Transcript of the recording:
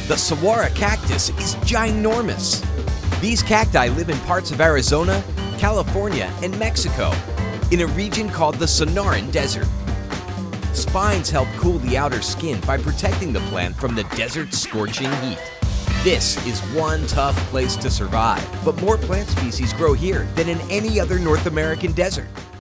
The saguaro cactus is ginormous. These cacti live in parts of Arizona, California, and Mexico, in a region called the Sonoran Desert. Spines help cool the outer skin by protecting the plant from the desert's scorching heat. This is one tough place to survive, but more plant species grow here than in any other North American desert.